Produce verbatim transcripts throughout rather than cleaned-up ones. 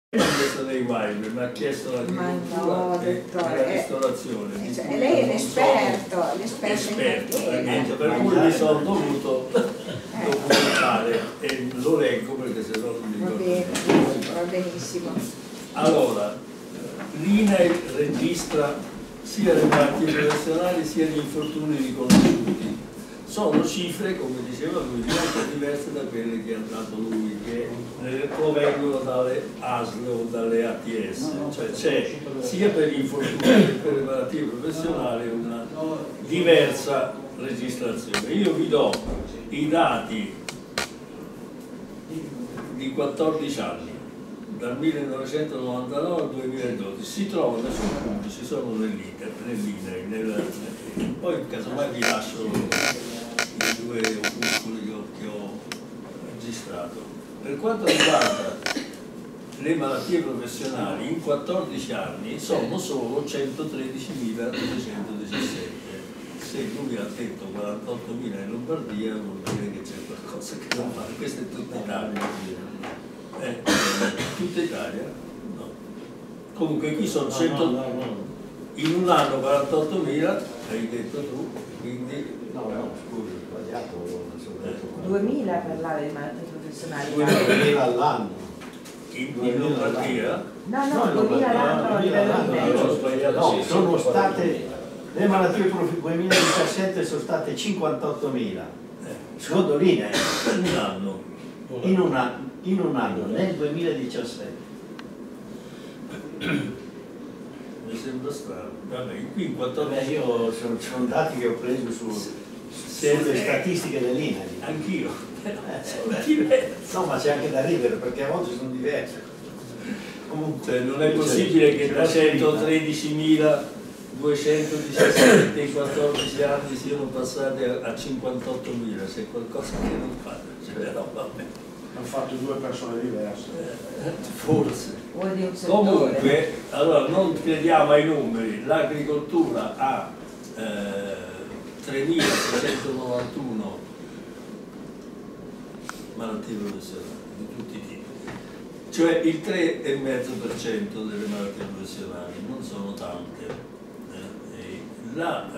chiesto dei Weimar, mi ha chiesto l'agricoltura no, e la ristorazione. Eh, cioè, lei è l'esperto, l'esperto in per cui mi sono dovuto documentare e lo leggo perché se no non mi va ricordo. bene, va benissimo. Allora, l'I N A I registra sia le malattie professionali sia gli infortuni riconosciuti. Sono cifre, come diceva lui, molto diverse da quelle che ha dato lui, che provengono dalle A S L o dalle A T S, cioè c'è sia per gli infortuni che per le malattie professionali una diversa registrazione. Io vi do i dati di quattordici anni, dal millenovecentonovantanove al duemiladodici, si trovano sul punto, ci sono nell'I N A I, nel, poi casomai vi lascio i due opuscoli che ho, che ho registrato. Per quanto riguarda le malattie professionali, in quattordici anni sono solo centotredicimila duecentodiciassette. Se lui ha detto quarantottomila in Lombardia, vuol dire che c'è qualcosa che non fa. Questa è tutta Italia. Eh, tutta Italia? No. Comunque qui sono cento... no, no, no, no. In un anno quarantottomila, hai detto tu, quindi... No, no, scusi, ho sbagliato. duemila per l'area di malattie professionali. duemila all'anno. In, in Lombardia? No, no, duemila all'anno a livello di medio. No, sono state, le malattie duemiladiciassette sono state cinquantottomila. Secondo l'I N A I. In un anno. In un anno, in un anno, nel duemiladiciassette. Mi sembra strano. Vabbè, qui in quattordici... Beh, io sono, sono dati che ho preso su, sulle statistiche dell'I N A I. Anch'io. Eh, no, ma c'è anche da ridere perché a volte sono diverse. Comunque, cioè, non è possibile che da centotredicimila duecentodiciassette in quattordici anni siano passati a cinquantottomila, c'è qualcosa che non fa. Cioè, no, vabbè. Hanno fatto due persone diverse. Eh, forse. Comunque, allora non crediamo ai numeri, l'agricoltura ha eh, tremilaseicentonovantuno malattie professionali di tutti i tipi, cioè il tre virgola cinque per cento delle malattie professionali, non sono tante. Eh, la,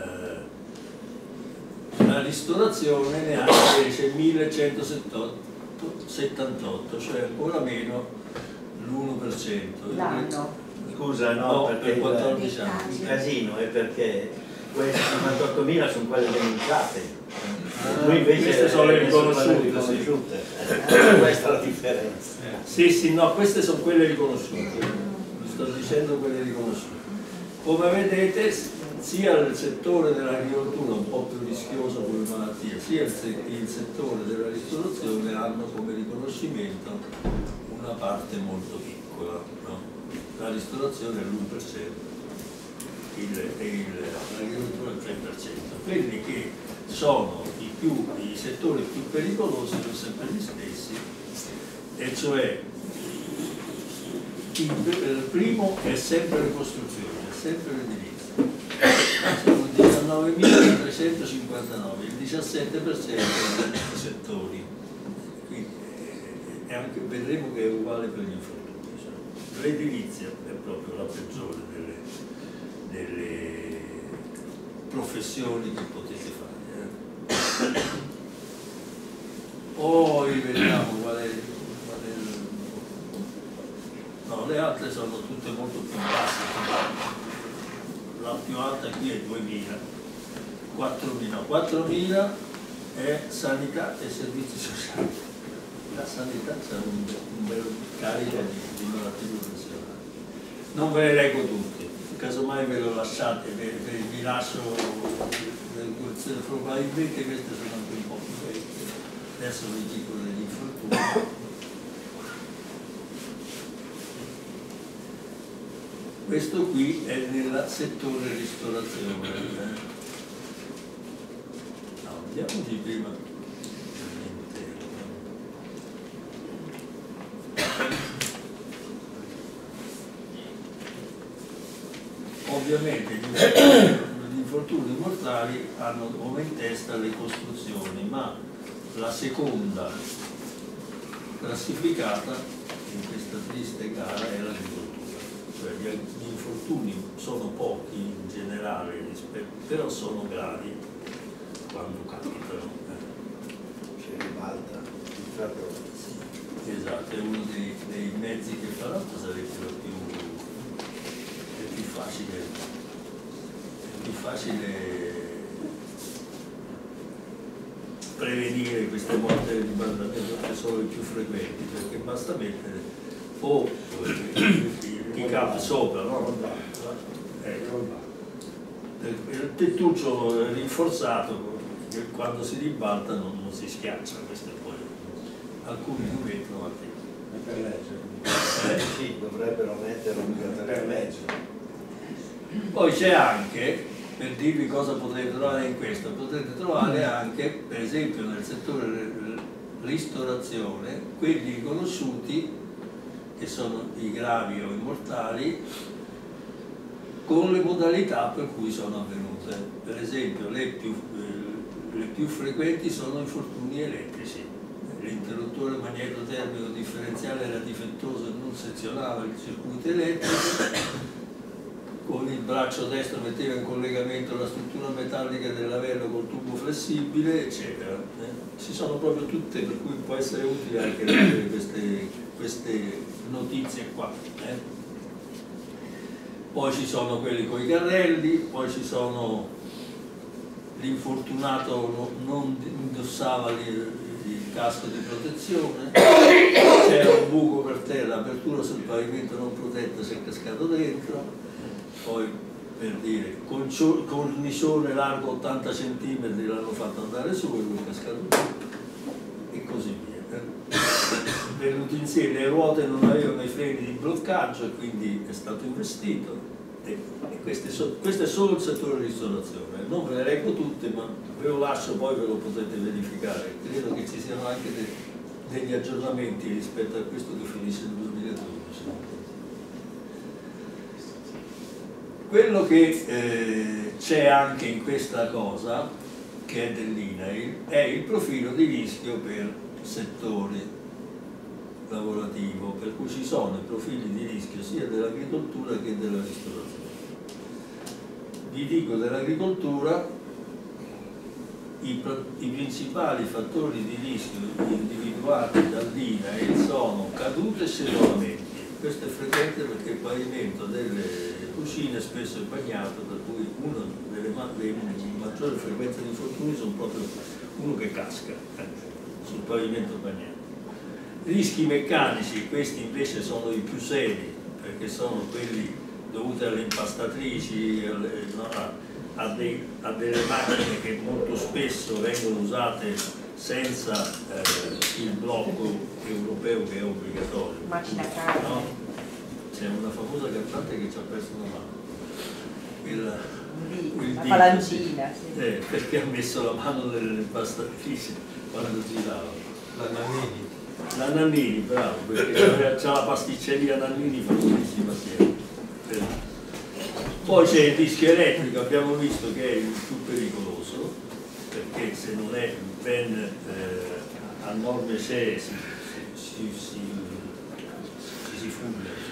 eh, la ristorazione ne ha invece millecentosettantotto, cioè ancora meno l'uno per cento. L'anno. Scusa, no, no perché per quattordici anni. Il casino è perché queste cinquantottomila sono quelle denunciate. Lui invece queste sono le riconosciute, riconosciute. Questa è la differenza. Sì, sì, no, queste sono quelle riconosciute. Sto dicendo quelle riconosciute. Come vedete, sia il settore dell'agricoltura un po' più rischioso come malattia, sia il, se il settore della ristorazione hanno come riconoscimento una parte molto piccola, no? La ristorazione è l'uno per cento e l'agricoltura è il tre per cento. Quelli che sono i, più, i settori più pericolosi sono sempre gli stessi, e cioè il, il primo è sempre le costruzioni, è sempre l'edilizia. Sono diciannovemilatrecentocinquantanove, il diciassette per cento dei settori. Quindi, e anche, vedremo che è uguale per gli infortuni. Cioè, l'edilizia è proprio la peggiore delle, delle professioni che potete fare. Eh. Poi vediamo qual è, qual è il... No, le altre sono tutte molto più basse. La più alta qui è duemila, quattromila. quattromila è sanità e servizi sociali. La sanità c'è un, un bel carico di, di malattie professionali. Non ve le leggo tutte, casomai ve lo lasciate, ve, ve, vi lascio, probabilmente queste sono anche un po' più vecchie. Adesso vi dico degli infortuni. Questo qui è nel settore ristorazione. Eh. No, andiamoci prima. Ovviamente gli infortuni mortali hanno come in testa le costruzioni, ma la seconda classificata in questa triste gara è l'agricoltura. Cioè, gli, gli infortuni sono pochi in generale, però sono gravi quando capitano. Si ribalta il trattore. Sì, esatto, è uno dei, dei mezzi che fra l'altro sarebbe più, è più facile, è più facile prevenire queste morti di ribaltamento, che sono le più frequenti, perché basta mettere o i capi sopra, no? Ecco. Il tettuccio rinforzato che quando si ribalta non, non si schiaccia, questo poi alcuni lo mettono, altri E per legge. Eh, sì, dovrebbero metterlo Per legge. Poi c'è anche, per dirvi cosa potete trovare in questo, potete trovare anche, per esempio nel settore ristorazione, quelli riconosciuti, che sono i gravi o i mortali, con le modalità per cui sono avvenute. Per esempio le più, eh, le più frequenti sono infortuni elettrici. L'interruttore magnetotermico differenziale era difettoso e non sezionava il circuito elettrico, con il braccio destro metteva in collegamento la struttura metallica del lavello col tubo flessibile, eccetera. Eh? Ci sono proprio tutte, per cui può essere utile anche leggere queste, queste notizie qua. Eh? Poi ci sono quelli con i carrelli, poi ci sono l'infortunato non indossava il, il casco di protezione, c'era un buco per terra, apertura sul pavimento non protetta, si è cascato dentro. Poi, per dire, cornicione largo ottanta centimetri l'hanno fatto andare su e lui è cascato giù, e così via. Venuto insieme, le ruote non avevano i freni di bloccaggio e quindi è stato investito. E, e questo, so, questo è solo il settore ristorazione. Non ve le leggo tutte, ma ve lo lascio, poi ve lo potete verificare. Credo che ci siano anche de, degli aggiornamenti rispetto a questo che finisce nel duemiladodici. Quello che eh, c'è anche in questa cosa, che è dell'I N A I L, è il profilo di rischio per settori lavorativo, per cui ci sono i profili di rischio sia dell'agricoltura che della ristorazione. Vi dico dell'agricoltura, i, i principali fattori di rischio individuati dall'I N A I L sono cadute e scesolamenti. Questo è frequente perché il pavimento delle cucine spesso è bagnato, per cui una delle, delle maggiori frequenze di infortuni sono proprio uno che casca eh, sul pavimento bagnato. Rischi meccanici, questi invece sono i più seri, perché sono quelli dovuti alle impastatrici, alle, no, a, a, dei, a delle macchine che molto spesso vengono usate senza eh, il blocco europeo che è obbligatorio. Macchina carne. No? C'è una famosa cantante che ci ha perso una mano. Il, il la dito, falangina, sì. Eh, perché ha messo la mano nell'impastatrice quando girava. La Nannini. La Nannini, bravo, perché c'ha la pasticceria Nannini famosissima sempre. Poi c'è il rischio elettrico, abbiamo visto che è il più pericoloso, perché se non è ben eh, a norme C E si, si, si, si, si funge.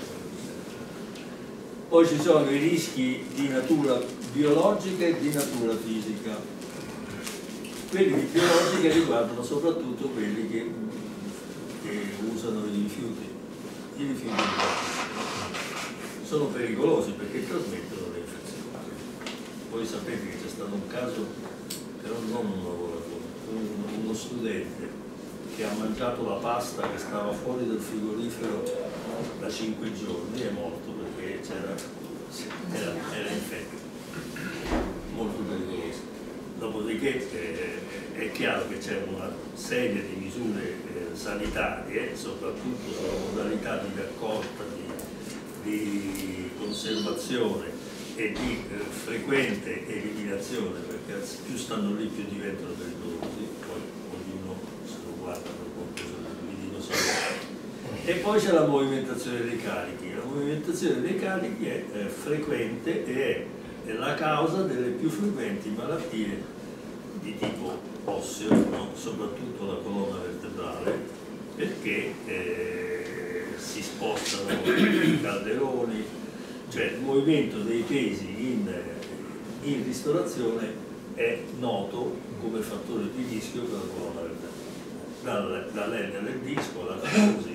Poi ci sono i rischi di natura biologica e di natura fisica. Quelli di biologica riguardano soprattutto quelli che, che usano i rifiuti. I rifiuti sono pericolosi perché trasmettono le infezioni. Voi sapete che c'è stato un caso, però non un lavoratore, uno studente che ha mangiato la pasta che stava fuori dal frigorifero da cinque giorni, è morto perché c'era, era, era infetto, molto pericoloso. Dopodiché eh, è chiaro che c'è una serie di misure eh, sanitarie, soprattutto sulla modalità di raccolta, di, di conservazione e di eh, frequente eliminazione, perché più stanno lì più diventano pericolosi, poi ognuno se lo guarda per conto di non sapere. E poi c'è la movimentazione dei carichi. La movimentazione dei carichi è eh, frequente e è la causa delle più frequenti malattie di tipo osseo, no? Soprattutto la colonna vertebrale, perché eh, si spostano i calderoni, cioè il movimento dei pesi in, in ristorazione è noto come fattore di rischio per la colonna vertebrale, dall'ernia del disco alla trombosi.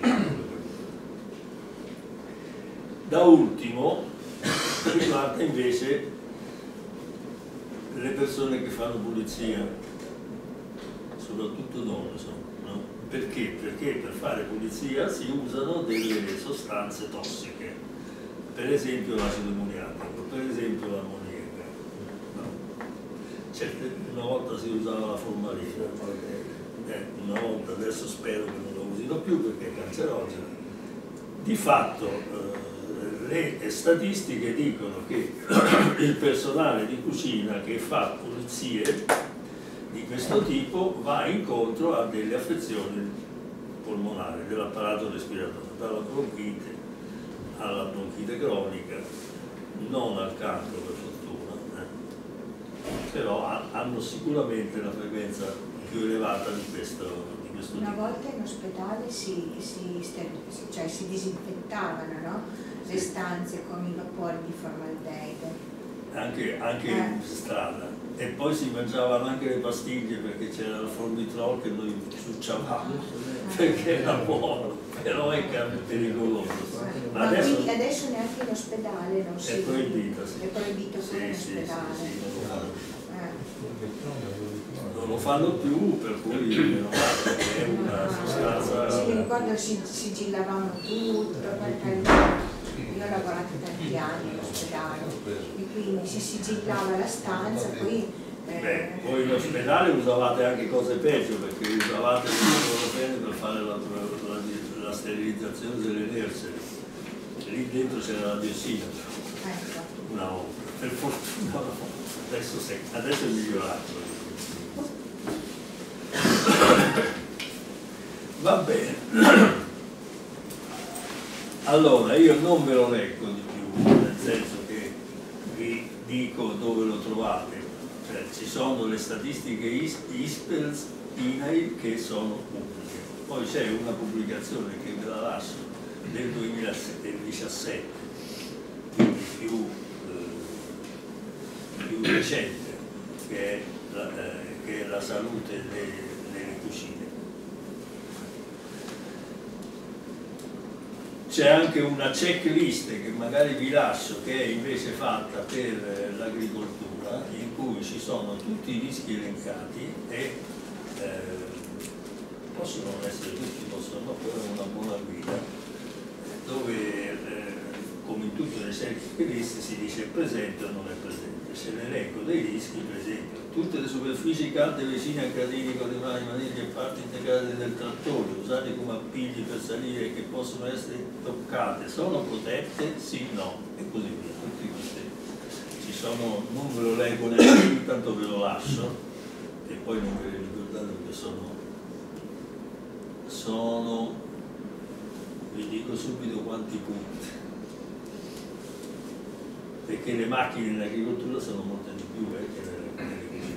Da ultimo riguarda invece le persone che fanno pulizia, soprattutto donne sono, no? Perché? Perché per fare pulizia si usano delle sostanze tossiche, per esempio l'acido ammoniaco, per esempio l'ammoniaca. No? Certe, una volta si usava la formalina, eh, una volta, adesso spero che non lo usino più perché è cancerogeno. Di fatto eh, le statistiche dicono che il personale di cucina che fa pulizie di questo tipo va incontro a delle affezioni polmonari dell'apparato respiratorio, dalla bronchite alla bronchite cronica, non al cancro per fortuna, eh. Però ha, hanno sicuramente la frequenza più elevata di questo, di questo Una tipo. volta in ospedale si, si, cioè si disinfettavano, no? Le stanze con i vapori di formaldeide. Anche, anche eh. in strada, e poi si mangiavano anche le pastiglie perché c'era il formitrol che noi succiavamo perché era buono, però è pericoloso. Ma Ma adesso quindi adesso neanche in ospedale non si... è proibito, sì. È proibito Sì, pure in sì, ospedale. sì, sì, non lo fanno. Eh. Non lo fanno più, per cui meno male, è una sostanza. Sì, mi ricordo si sigillavamo tutto, per carità. Io ho lavorato tanti anni in ospedale e quindi si sigillava la stanza, poi... Eh... Beh, voi in ospedale usavate anche cose peggio perché usavate il clorofene per fare la, la, la sterilizzazione delle nerseri. Lì dentro c'era la diossina, Ecco. una volta, per fortuna una volta. Adesso, se, adesso è migliorato. Va bene. Allora, io non ve lo leggo di più, nel senso che vi dico dove lo trovate. Cioè, ci sono le statistiche ISPELS, INAIL che sono pubbliche. Poi c'è una pubblicazione che ve la lascio del duemiladiciassette, quindi più, eh, più recente, che è la, eh, che è la salute delle, delle cucine. C'è anche una checklist che magari vi lascio, che è invece fatta per l'agricoltura, in cui ci sono tutti i rischi elencati e eh, possono non essere tutti, possono no, però è una buona guida, dove eh, come in tutte le checklist si dice presente o non è presente. C'è l'elenco dei rischi, per esempio, tutte le superfici calde vicine al gradinico di animali, maniglie e parti integrate del trattore, usate come appigli per salire che possono essere toccate, sono protette? Sì, no, e così via. Tutti questi ci sono, non ve lo leggo neanche, intanto ve lo lascio, e poi non ve le ricordate perché sono, sono, vi dico subito quanti punti. Perché le macchine in agricoltura sono molte di più eh, che nelle, nelle cucine.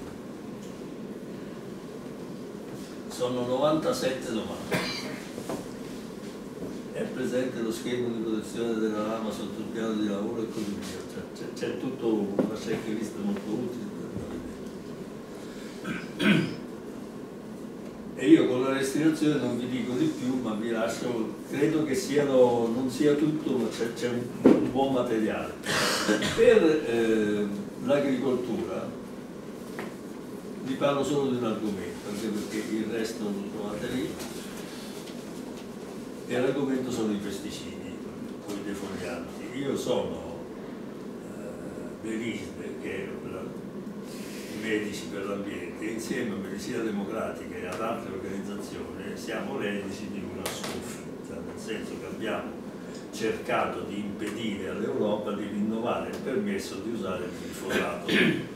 Sono novantasette domande. È presente lo schema di protezione della lama sotto il piano di lavoro e così via. Cioè, c'è tutta una checklist molto utile per vedere. E io con la restrizione non vi dico di più, ma vi lascio, credo che siano, non sia tutto, ma c'è un, un buon materiale. Per eh, l'agricoltura vi parlo solo di un argomento, anche perché il resto lo trovate lì, e l'argomento sono i pesticidi, o i defolianti. Io sono eh, dell'ISDE, che è la, i medici per l'ambiente, insieme a Medicina Democratica e ad altre organizzazioni siamo reduci di una sconfitta, nel senso che abbiamo cercato di impedire all'Europa di rinnovare il permesso di usare il glifosato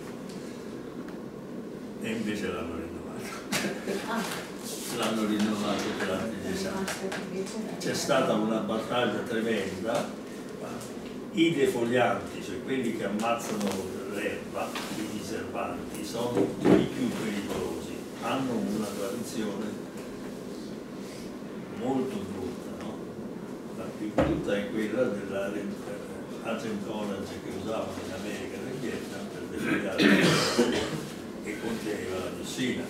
e invece l'hanno rinnovato. L'hanno rinnovato per altri dieci anni. C'è stata una battaglia tremenda. I defolianti, cioè quelli che ammazzano l'erba, i diserbanti, sono i più pericolosi, hanno una tradizione molto brutta, no? più brutta è quella della Agent Orange che usavano in America e nel Vietnam per defoliare che conteneva la diossina.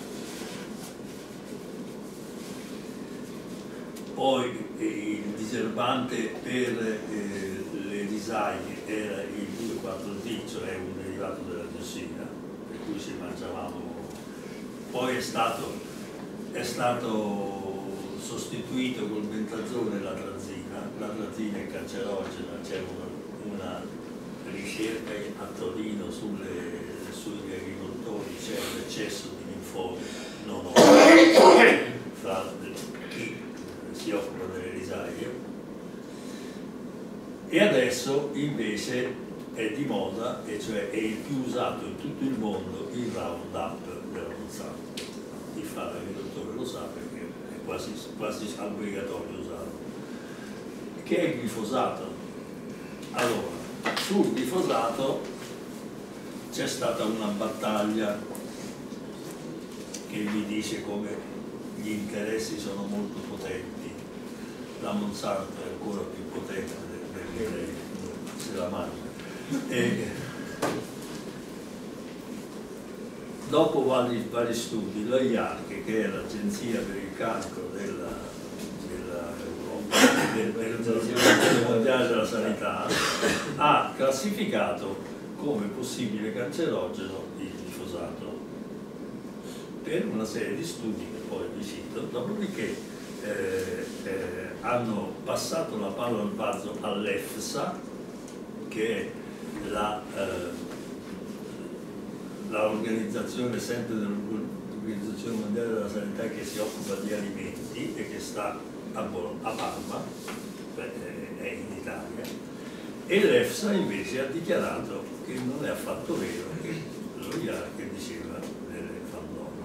Poi eh, il diserbante per eh, le risaie era il due quattro D, cioè un derivato della diossina, per cui si mangiavamo. Poi è stato, è stato sostituito col bentazone l'atrazina. L'atrazina è cancerogena, c'è una, una ricerca a Torino sulle, sugli agricoltori, c'è un eccesso di linfomi non omogenei fra chi si occupa delle risaie. E adesso invece è di moda, e cioè è il più usato in tutto il mondo, il Roundup della Monsanto. Chi fa l'agricoltore lo sa perché è quasi, quasi obbligatorio usarlo, che è il glifosato. Allora, sul glifosato c'è stata una battaglia che vi dice come gli interessi sono molto potenti. La Monsanto è ancora più potente perché lei se la mangia. E dopo vari, vari studi, l'O I A R C, che è l'Agenzia per il Cancro della, della, del, dell'Organizzazione Mondiale della Sanità, ha classificato come possibile cancerogeno il glifosato per una serie di studi che poi vi cito, dopodiché eh, eh, hanno passato la palla al balzo all'EFSA, che è la eh, l'organizzazione sempre dell'Organizzazione Mondiale della Sanità che si occupa di alimenti e che sta a, a Parma, è in Italia, e l'EFSA invece ha dichiarato che non è affatto vero che l'O I A R che diceva delle fandonie.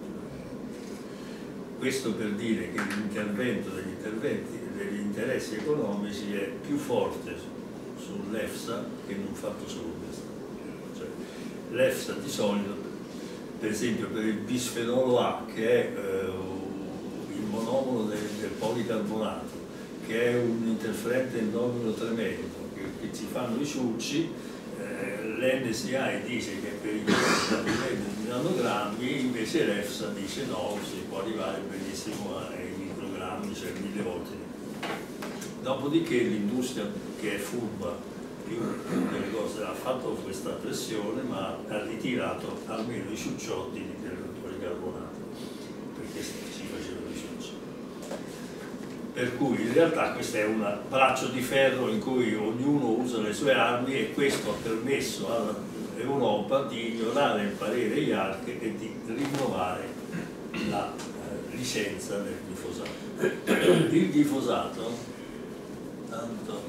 Questo per dire che l'intervento degli interventi degli interessi economici è più forte sull'EFSA che non fatto solo questo. Cioè, l'EFSA di solito, per esempio per il bisfenolo A, che è eh, il monomero del, del policarbonato, che è un interferente endomino tremendo, che, che ci fanno i ciucci, eh, l'N S A dice che per i di nanogrammi, invece l'EFSA dice no, si può arrivare benissimo ai microgrammi, cioè mille volte. Dopodiché l'industria, che è furba più delle cose, ha fatto questa pressione, ma ha ritirato almeno i ciucciotti del policarbonato, perché si facevano i ciucci. Per cui in realtà questo è un braccio di ferro in cui ognuno usa le sue armi, e questo ha permesso all'Europa di ignorare il parere I A R C e di rinnovare la eh, licenza del glifosato. Il glifosato, tanto,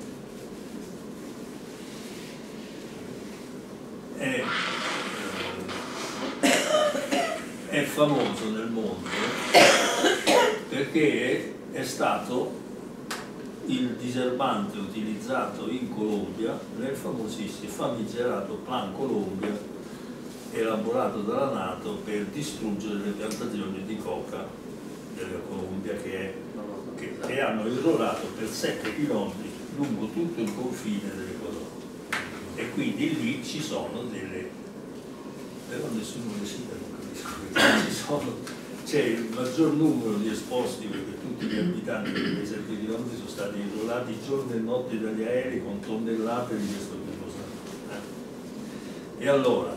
è, è famoso nel mondo perché è stato il diserbante utilizzato in Colombia nel famosissimo famigerato Plan Colombia, elaborato dalla NATO per distruggere le piantagioni di coca della Colombia, che, è, che e hanno irrorato per sette chilometri lungo tutto il confine dell'Equador. E quindi lì ci sono delle, però nessuno le cita, non capisco, ci sono, c'è il maggior numero di esposti, perché tutti gli abitanti dei sette chilometri sono stati irrorati giorno e notte dagli aerei con tonnellate di questo glifosato. Eh? E allora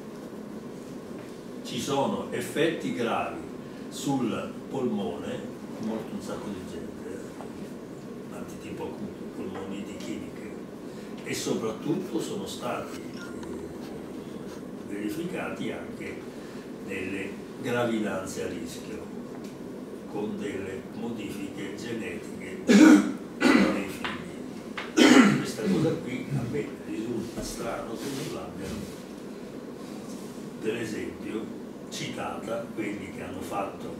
ci sono effetti gravi sul polmone, è morto un sacco di gente, antitipo acuto, polmoniti chimiche, e soprattutto sono stati eh, verificati anche delle gravidanze a rischio con delle modifiche genetiche nei figli. Questa cosa qui a me risulta strano che non l'abbiano, per esempio, citata quelli che hanno fatto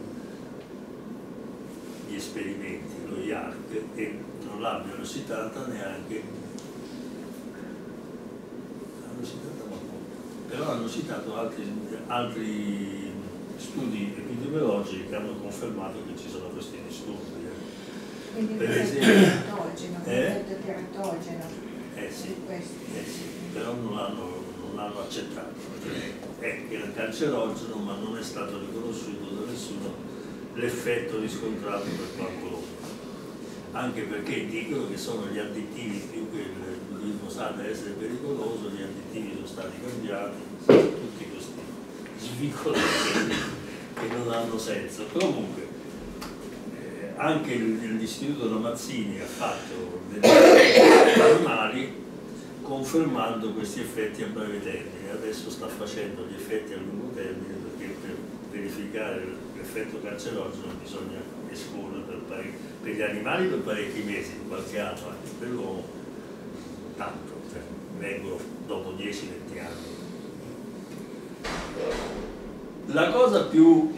gli esperimenti, lo I A R C, e non l'abbiano citata neanche, hanno citato ma poco, però hanno citato altri, altri studi epidemiologici che hanno confermato che ci sono questi disturbi. Quindi Per l'effetto esempio, teratogeno, eh? l'effetto teratogeno. eh sì, Questo. eh sì, però non l'hanno non l'hanno accettato. È che era cancerogeno, ma non è stato riconosciuto da nessuno l'effetto riscontrato per qualcuno. Anche perché dicono che sono gli additivi, più che il glifosato essere pericoloso, gli additivi sono stati cambiati, tutti questi svicolati che non hanno senso. Comunque, eh, anche l'Istituto Ramazzini ha fatto delle animali confermando questi effetti a breve termine. Adesso sta facendo gli effetti a lungo termine, perché per verificare l'effetto cancerogeno bisogna esporre per, pare... per gli animali per parecchi mesi, qualche anno, anche per l'uomo tanto, cioè, vengono dopo dieci venti anni. La cosa più,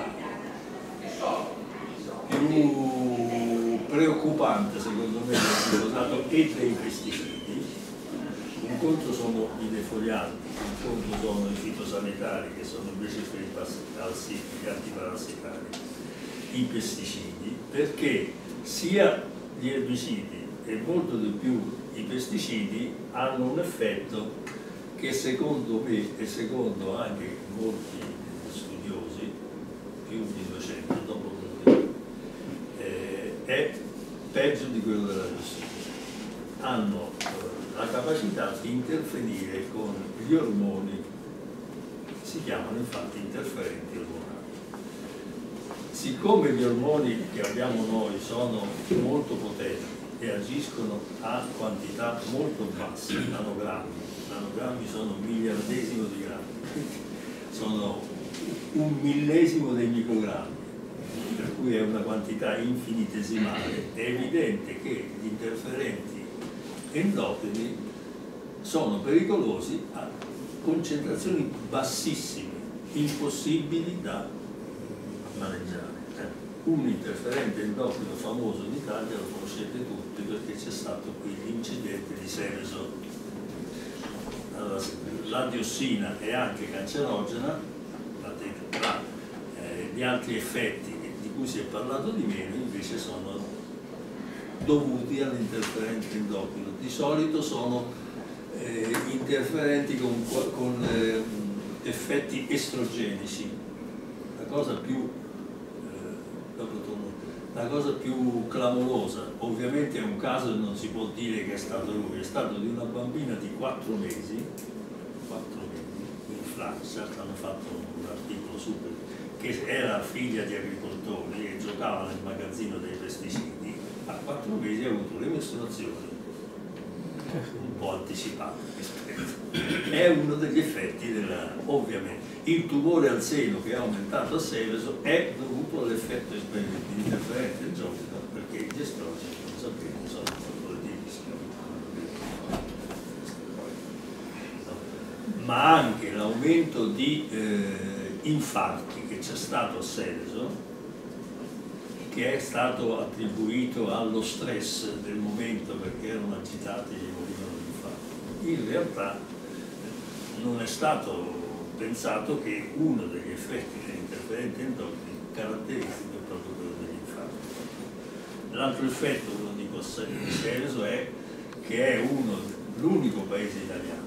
più preoccupante secondo me del glifosato e dei pesticidi, un conto sono i defolianti, un conto sono i fitosanitari, che sono invece per i parassiti, gli antiparassitari, i pesticidi, perché sia gli erbicidi e molto di più i pesticidi hanno un effetto che secondo me e secondo anche molti studiosi, più di duecento dopo tutti, eh, è peggio di quello della diossina. Hanno eh, la capacità di interferire con gli ormoni, si chiamano infatti interferenti ormonali. Siccome gli ormoni che abbiamo noi sono molto potenti e agiscono a quantità molto basse, nanogrammi, nanogrammi sono un miliardesimo di grammi, sono un millesimo dei microgrammi, per cui è una quantità infinitesimale, è evidente che gli interferenti endocrini sono pericolosi a concentrazioni bassissime, impossibili da maneggiare. Un interferente endocrino famoso in Italia lo conoscete tutti perché c'è stato qui l'incidente di Seveso. Allora, la diossina è anche cancerogena, ma eh, gli altri effetti di cui si è parlato di meno invece sono dovuti all'interferente endocrino. Di solito sono eh, interferenti con, con eh, effetti estrogenici. La cosa più La cosa più clamorosa, ovviamente è un caso e non si può dire che è stato lui, è stato di una bambina di quattro mesi, quattro mesi, in Francia, hanno fatto un articolo su, che era figlia di agricoltori e giocava nel magazzino dei pesticidi, a quattro mesi ha avuto le mestruazioni un po' anticipate rispetto. È uno degli effetti della, ovviamente. Il tumore al seno che è aumentato a Seveso è dovuto all'effetto di interferente endocrino, perché gli estrogeni, non sapete, sono fattori di rischio. Ma anche l'aumento di eh, infarti che c'è stato a Seveso, che è stato attribuito allo stress del momento perché erano agitati e morivano di infarto. In realtà non è stato pensato che uno degli effetti dell'interferente endocrini caratteristico è proprio quello degli infarti. L'altro effetto, ve lo dico a Seveso, è che è uno, l'unico paese italiano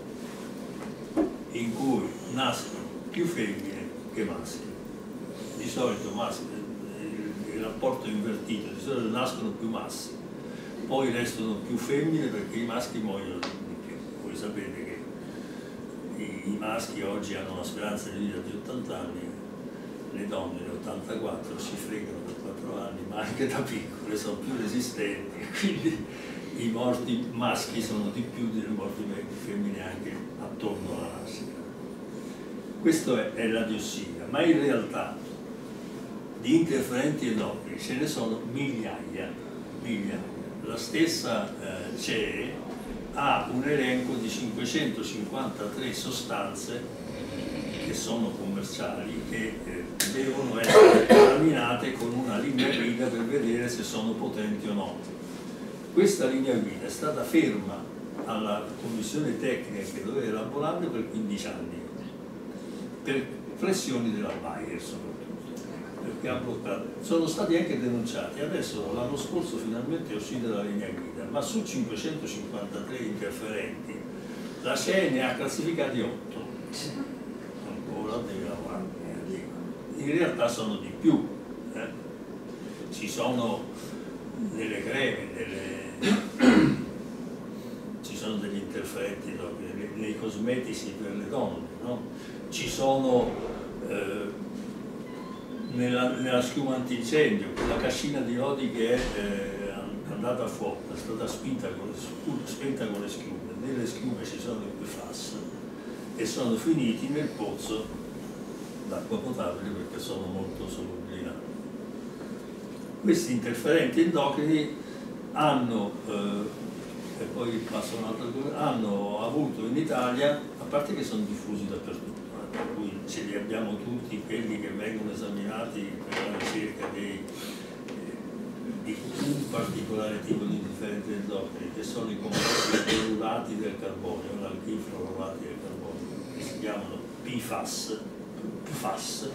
in cui nascono più femmine che maschi. Di solito maschi, il rapporto è invertito, di solito nascono più maschi, poi restano più femmine perché i maschi muoiono di più. Voi sapete che i maschi oggi hanno una speranza di vita di ottanta anni, le donne di ottantaquattro si fregano per quattro anni, ma anche da piccole sono più resistenti, quindi i morti maschi sono di più delle morti femmine anche attorno alla nascita. Questa è la diossina, ma in realtà di interferenti endocrini ce ne sono migliaia, migliaia. La stessa eh, C E E ha un elenco di cinquecentocinquantatré sostanze che sono commerciali e eh, devono essere esaminate con una linea guida per vedere se sono potenti o no. Questa linea guida è stata ferma alla commissione tecnica che doveva elaborarla per quindici anni, per pressioni della Bayer soprattutto, per che ha bloccato. Sono stati anche denunciati, adesso l'anno scorso finalmente è uscita la linea guida, ma su cinquecentocinquantatré interferenti la S C E ne ha classificati otto. Ancora deve lavorare. In realtà sono di più. Eh? Ci sono delle creme, delle... ci sono degli interferenti no? nei cosmetici per le donne, no? Ci sono eh, nella, nella schiuma antincendio, quella cascina di Lodi che è eh, andata a fuoco, è stata spinta con le, spenta con le schiume. Nelle schiume ci sono i P F A S e sono finiti nel pozzo d'acqua potabile perché sono molto solubili in acqua. Questi interferenti endocrini hanno, eh, e poi passo un'altra cosa, hanno avuto in Italia, a parte che sono diffusi dappertutto, eh, per cui ce li abbiamo tutti quelli che vengono esaminati per la ricerca dei, eh, di un particolare tipo di interferenti endocrini, che sono i composti fluorurati del carbonio, l'alchifluorurati del carbonio, che si chiamano P F A S. P F A S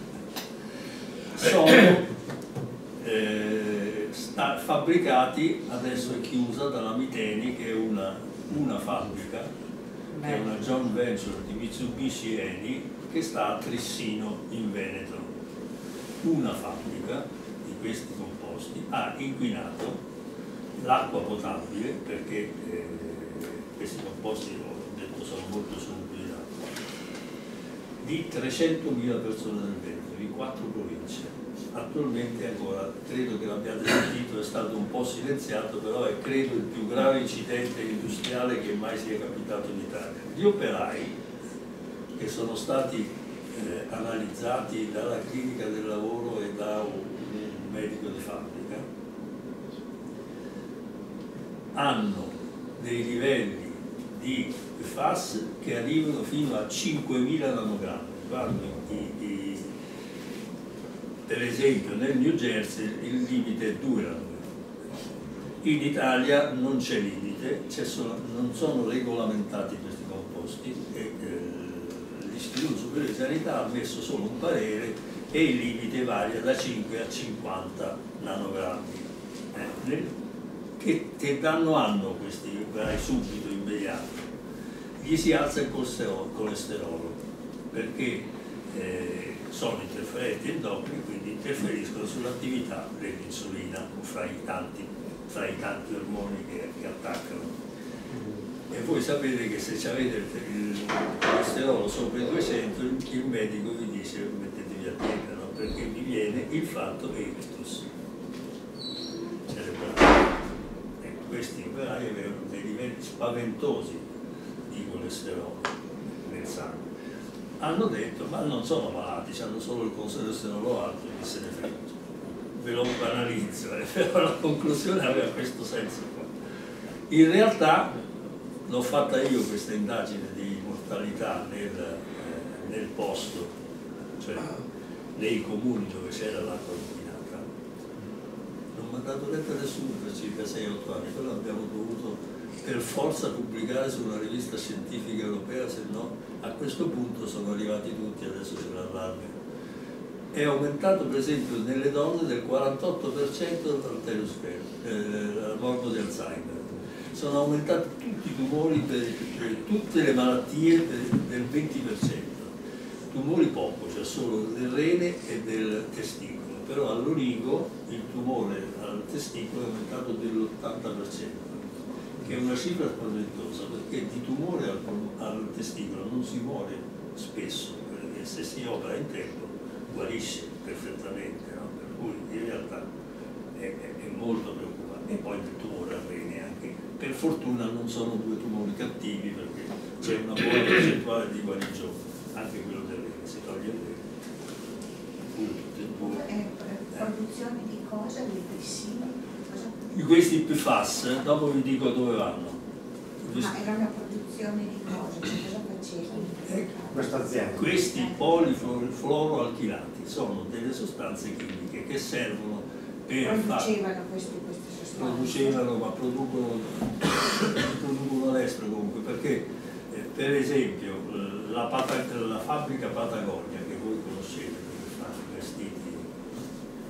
sono eh, sta, fabbricati, adesso è chiusa dalla Miteni, che è una, una fabbrica, che è una joint venture di Mitsubishi Eni, che sta a Trissino in Veneto. Una fabbrica di questi composti ha inquinato l'acqua potabile, perché eh, questi composti, ho detto, sono molto solubili in acqua, di trecentomila persone del Veneto, di quattro province. Attualmente ancora, credo che l'abbiate sentito, è stato un po' silenziato, però è credo il più grave incidente industriale che mai sia capitato in Italia. Gli operai che sono stati eh, analizzati dalla clinica del lavoro e da un, un medico di fabbrica hanno dei livelli di F A S che arrivano fino a cinquemila nanogrammi. Guarda, i, i, per esempio nel New Jersey il limite è due nanogrammi. In Italia non c'è limite, solo, non sono regolamentati questi composti e eh, l'Istituto Superiore di Sanità ha messo solo un parere e il limite varia da cinque a cinquanta nanogrammi. Eh, nel, che, che danno hanno questi operai subito, immediato? Gli si alza il colesterolo perché eh, sono interferenti endocrini, quindi interferiscono sull'attività dell'insulina fra i tanti, fra i tanti ormoni che, che attaccano. E voi sapete che se avete il colesterolo sopra i duecento, il medico vi dice mettetevi a dieta, no? Perché vi viene il fatto ictus cerebrale. E questi operai avevano dei livelli spaventosi di colesterolo nel sangue. Hanno detto, ma non sono malati, hanno solo il colesterolo alto, che se ne frega. Ve lo banalizzo, eh? Però la conclusione aveva questo senso qua. In realtà l'ho fatta io questa indagine di mortalità nel, eh, nel posto, cioè nei comuni dove c'era l'acqua inquinata. Non mi ha dato retta nessuno per circa sei otto anni, però abbiamo dovuto per forza pubblicare su una rivista scientifica europea, se no a questo punto sono arrivati tutti, adesso c'è l'allarme. È aumentato per esempio nelle donne del quarantotto per cento la morte di Alzheimer. Sono aumentati tutti i tumori, per, per tutte le malattie per, del venti per cento. Tumori poco, cioè solo del rene e del testicolo, però all'oligo il tumore al testicolo è aumentato dell'ottanta per cento. Che è una cifra spaventosa, perché di tumore al, al testicolo non si muore spesso, perché se si opera in tempo guarisce perfettamente, no? Per cui in realtà è, è, è molto preoccupante. E poi il tumore al rene anche, per fortuna non sono due tumori cattivi, perché c'è una buona percentuale di guarigione, anche quello del rene, si toglie il rene. Eh, produzione di cosa? Di prissini? Di questi P F A S, dopo vi dico dove vanno. Ma era una produzione di cosa? Cosa facevano? Eh, Questa azienda. Questi polifluoroalchilati sono delle sostanze chimiche che servono per producevano queste, queste sostanze. Producevano, ma producono, producono all'estero comunque, perché eh, per esempio la, Pata, la fabbrica Patagonia, che voi conoscete, che fa vestiti,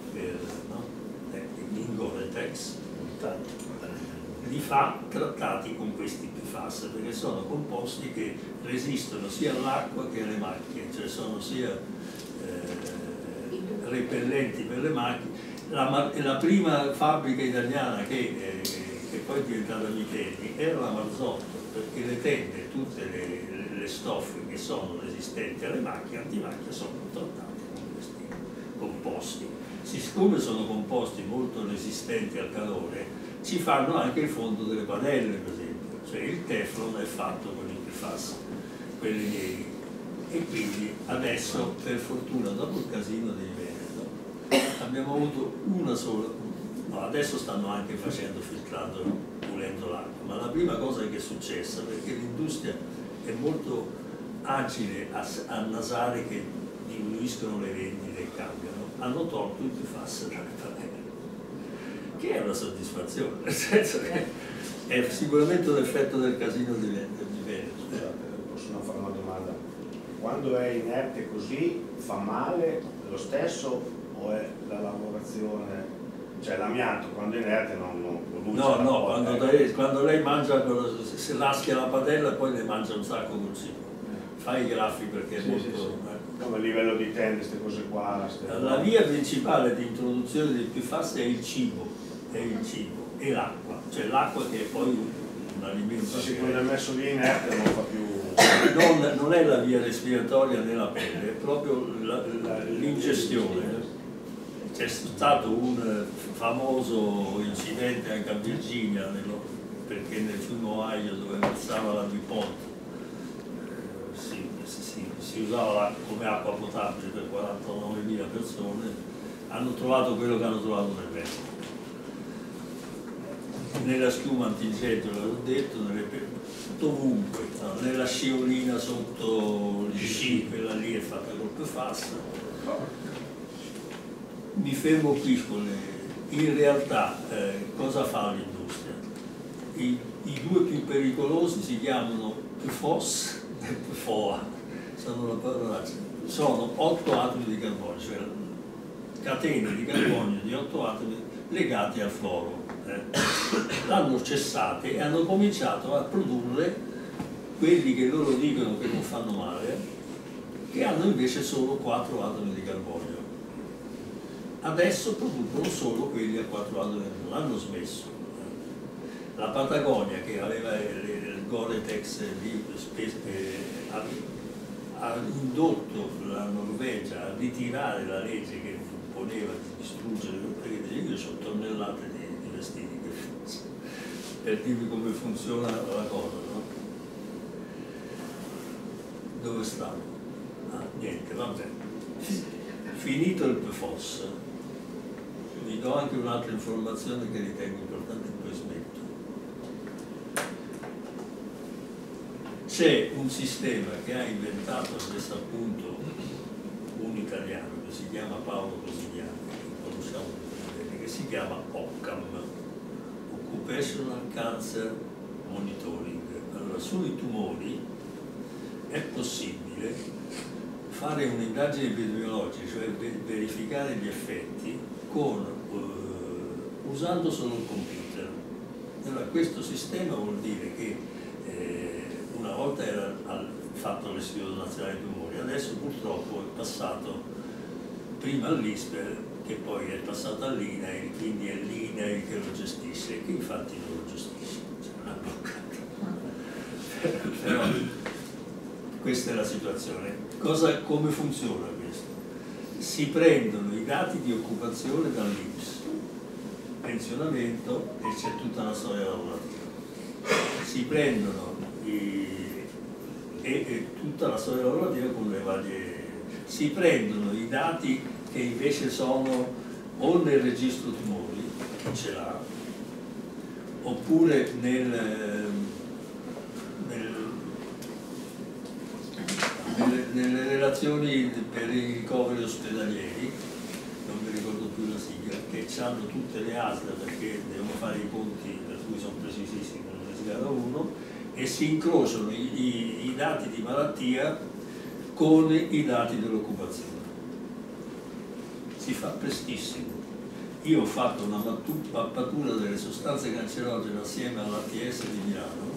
trattati con questi P FAS, perché sono composti che resistono sia all'acqua che alle macchie, cioè sono sia eh, repellenti per le macchie. La, la prima fabbrica italiana che, eh, che poi è diventata Miteni era la Marzotto, perché le tende, tutte le, le, le stoffe che sono resistenti alle macchie, antimacchia, sono trattate con questi composti. Siccome sono composti molto resistenti al calore, ci fanno anche il fondo delle padelle, per esempio, cioè il Teflon è fatto con i P FAS, quelli neri, e quindi adesso per fortuna dopo il casino dei Veneto abbiamo avuto una sola, no, adesso stanno anche facendo, filtrando, pulendo l'acqua, ma la prima cosa che è successa, perché l'industria è molto agile a, a nasare che diminuiscono le vendite e cambiano, hanno tolto il P FAS dalle padelle, che è una soddisfazione, nel senso che è sicuramente un effetto del casino di Veneto. Scusate, posso fare una domanda? Quando è inerte così fa male lo stesso o è la lavorazione, cioè l'amianto quando è inerte non, non produce? No, no, quando lei, quando lei mangia, se laschia la padella poi ne mangia un sacco col cibo. Fai i graffi perché è Sì, molto... sì, sì. Eh. Come a livello di tende, queste cose qua? Ste... La via principale di introduzione del P FAS è il cibo, è il cibo e l'acqua, cioè l'acqua che è poi un, un alimento. Se quando è messo lì inerte non fa più... Non, non è la via respiratoria nella pelle, è proprio l'ingestione. C'è stato un famoso incidente anche a Virginia, nello, perché nel fiume Ohio dove versava la DuPont eh, si, si, si usava l'acqua come acqua potabile per quarantanovemila persone, hanno trovato quello che hanno trovato nel Veneto. Nella schiuma antigenico, l'ho detto, nelle, ovunque, no? Nella sciolina sotto gli sci, quella lì è fatta col P FAS. Mi fermo qui con le... In realtà eh, cosa fa l'industria? I, I due più pericolosi si chiamano P FOS e P FOA, sono, la parolaccia. Sono otto atomi di carbonio, cioè catene di carbonio di otto atomi legati al fluoro. Eh. L'hanno cessate e hanno cominciato a produrre quelli che loro dicono che non fanno male, che hanno invece solo quattro atomi di carbonio. Adesso producono solo quelli a quattro atomi, non hanno smesso. La Patagonia, che aveva il Gore-Tex ha, ha indotto la Norvegia a ritirare la legge che imponeva di distruggere, perché io ho tonnellate di, di vestiti che faccio, per dirvi come funziona la cosa, no? Dove stanno? Ah, niente, vabbè. Finito il P FOS, vi do anche un'altra informazione che ritengo importante e poi smetto. C'è un sistema che ha inventato adesso appunto un italiano che si chiama Paolo Cosigliani, che conosciamo bene, che si chiama OCCAM, Occupational Cancer Monitoring. Allora, sui tumori è possibile fare un'indagine epidemiologica, cioè verificare gli effetti con, uh, usando solo il computer. Allora, questo sistema vuol dire che eh, una volta era al, fatto all'Istituto Nazionale dei Tumori, adesso purtroppo è passato prima all'I S P E R, che poi è passato all'I N A I L, quindi è l'I N A I L che lo gestisce, che infatti non lo gestisce, c'è una bloccata. Però questa è la situazione. Cosa, come funziona questo? Si prendono i dati di occupazione dall'I N P S, pensionamento, e c'è tutta una storia lavorativa. Si prendono i, e, e tutta la storia lavorativa con le varie... Si prendono i dati che invece sono o nel registro tumori, chi ce l'ha, oppure nel, nel Nelle, nelle relazioni per i ricoveri ospedalieri, non mi ricordo più la sigla, che hanno tutte le A S L perché devono fare i conti, per cui sono precisissimi, non ne sgara uno, e si incrociano i, i, i dati di malattia con i dati dell'occupazione. Si fa prestissimo. io ho fatto una mappatura delle sostanze cancerogene assieme all'A T S di Milano.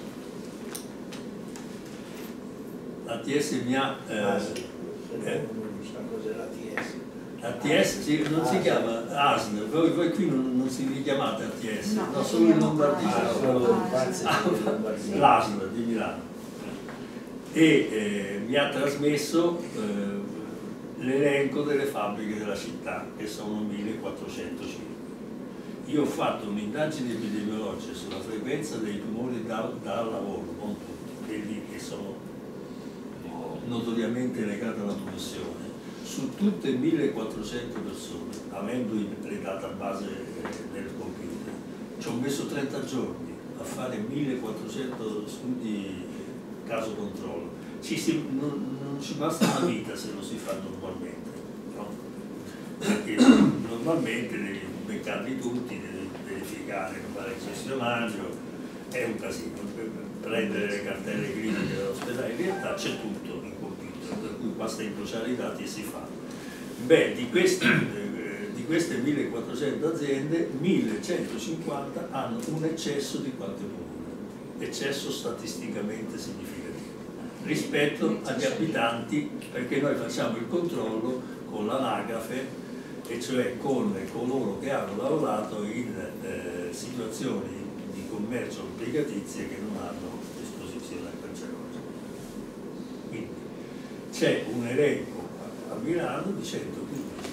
L'A T S mi ha... Eh, Ah, sì. eh, Cos'è l'A T S? A T S sì, non si chiama A S L, voi, voi qui non, non si vi chiamate A T S, No, no, solo in no, Lombardia, Ah, solo in Pazzi di Lombardia. l'A S L di Milano. E eh, mi ha trasmesso eh, l'elenco delle fabbriche della città, che sono millequattrocento circa. Io ho fatto un'indagine epidemiologica sulla frequenza dei tumori da, da lavoro, non tutti, quelli che sono notoriamente legati alla professione, su tutte millequattrocento persone, avendo le database del computer. Ci ho messo trenta giorni a fare millequattrocento studi caso controllo. Ci si, non, non ci basta una vita se lo si fa normalmente, no? Perché normalmente devi beccarli tutti, devi verificare, fare il questionario, è un casino. Prendere le cartelle cliniche dall'ospedale, in realtà c'è tutto in computer, per cui basta incrociare i dati e si fa. Beh, di questi, eh, di queste millequattrocento aziende, millecentocinquanta hanno un eccesso di quante tumore, eccesso statisticamente significativo, rispetto agli abitanti, perché noi facciamo il controllo con l'anagrafe, e cioè con coloro che hanno lavorato in eh, situazioni di commercio obbligatizie che non hanno esposizione al cancerogeno. Quindi c'è un elenco a Milano di centoquindici,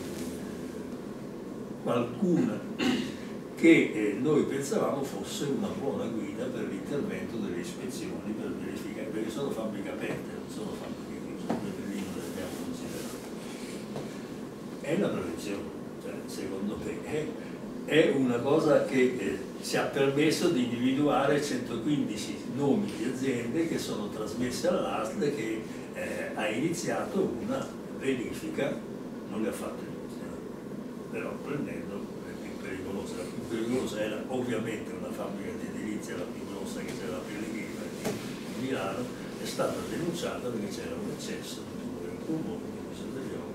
qualcuna che eh, noi pensavamo fosse una buona guida per l'intervento delle ispezioni, per verificare, perché sono fabbriche aperte, non sono fabbriche chiuse, quelle lì non le abbiamo considerate. È la prevenzione, cioè, secondo me è, è una cosa che eh, ci ha permesso di individuare centoquindici nomi di aziende che sono trasmesse all'A S L e che eh, ha iniziato una verifica, non le ha fatte tutte, però prendendo le più pericolose. La più pericolosa era ovviamente una fabbrica di edilizia, la più grossa, che c'era la Pellegrini a Milano, è stata denunciata perché c'era un eccesso di tumore al polmone, di mesoterioma.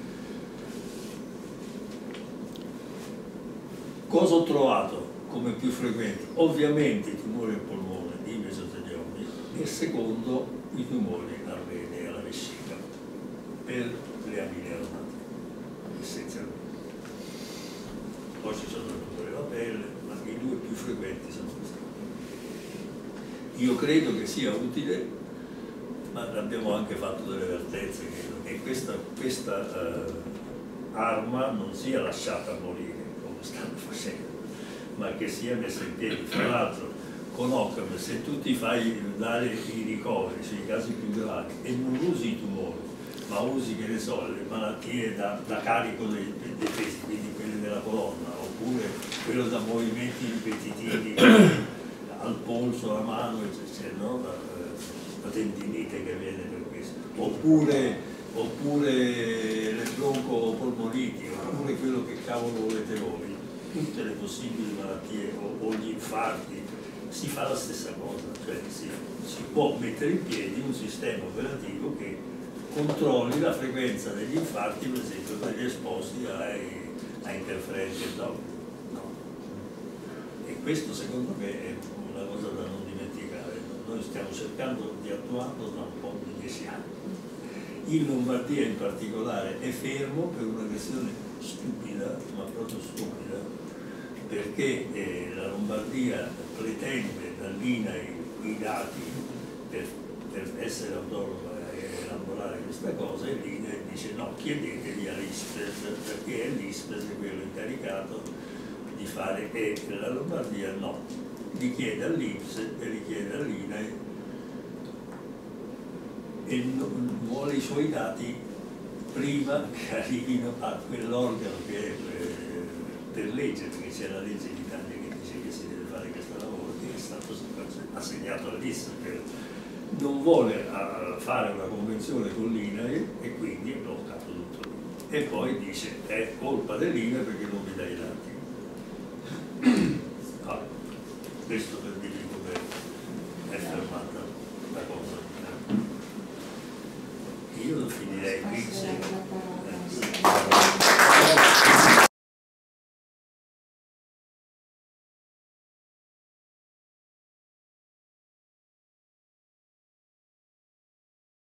Cosa ho trovato come più frequenti? Ovviamente i tumori al polmone, i mesoteliomi, e secondo i tumori al rene e alla vescica, per le amine aromatiche, essenzialmente. Poi ci sono i tumori alla pelle, ma i due più frequenti sono questi. Io credo che sia utile, ma abbiamo anche fatto delle avvertenze, che questa, questa uh, arma non sia lasciata morire, stanno facendo, ma che sia messa in piedi. Fra l'altro con Occam, se tu ti fai dare i ricoveri sui casi più gravi e non usi i tumori, ma usi, che ne so, le malattie da, da carico dei, dei pesi, quindi quelle della colonna, oppure quello da movimenti ripetitivi al polso, alla mano, eccetera, no? la, la tendinite che viene per questo, oppure oppure le broncopolmoniti, oppure quello che cavolo volete voi, tutte le possibili malattie o, o gli infarti, si fa la stessa cosa, cioè si, si può mettere in piedi un sistema operativo che controlli la frequenza degli infarti, per esempio, degli esposti ai, a interferenze endocrini. No? E questo secondo me è una cosa da non dimenticare. Noi stiamo cercando di attuarlo da un po' di dieci anni. In Lombardia in particolare è fermo per una questione stupida, ma proprio stupida, perché eh, la Lombardia pretende dall'I N A I i dati per, per essere autonoma e elaborare questa cosa, e l'I N A I dice no, chiedeteli all'ISPES, perché è l'ISPES quello incaricato di fare, e la Lombardia no, li chiede all'I N P S e li chiede all'I N A I e non vuole i suoi dati prima che arrivino a quell'organo che è per legge, perché c'è la legge in Italia che dice che si deve fare questo lavoro, che è stato assegnato all'I S P E. Non vuole uh, fare una convenzione con l'I N A I e quindi è bloccato tutto. E poi dice è colpa dell'I N A I perché non mi dai i dati. Ah, questo per dire come è fermata la cosa. Io lo finirei qui. Sì.